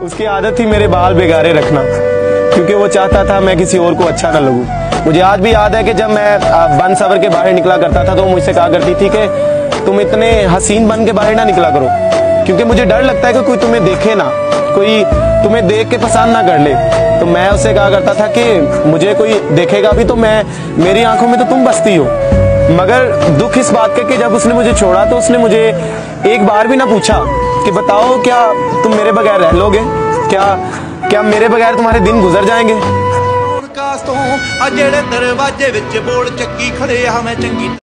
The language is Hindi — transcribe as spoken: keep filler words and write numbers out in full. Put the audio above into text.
उसकी आदत थी मेरे बाल बेगारे रखना, क्योंकि वो चाहता था मैं किसी और को अच्छा ना लगूं। मुझे आज भी याद है कि जब मैं बन सवर के बाहर निकला करता था तो मुझसे कहा करती थी कि तुम इतने हसीन बन के बाहर ना निकला करो, क्योंकि मुझे डर लगता है कि कोई तुम्हें देखे ना, कोई तुम्हें देख के पसंद ना कर ले। तो मैं उससे कहा करता था कि मुझे कोई देखेगा भी तो मैं, मेरी आंखों में तो तुम बसती हो। मगर दुख इस बात का कि जब उसने मुझे छोड़ा तो उसने मुझे एक बार भी ना पूछा कि बताओ क्या तुम मेरे बगैर रह लोगे, क्या क्या मेरे बगैर तुम्हारे दिन गुजर जाएंगे। जेड़े दरवाजे विच बोल चक्की खड़े आ मैं चंगी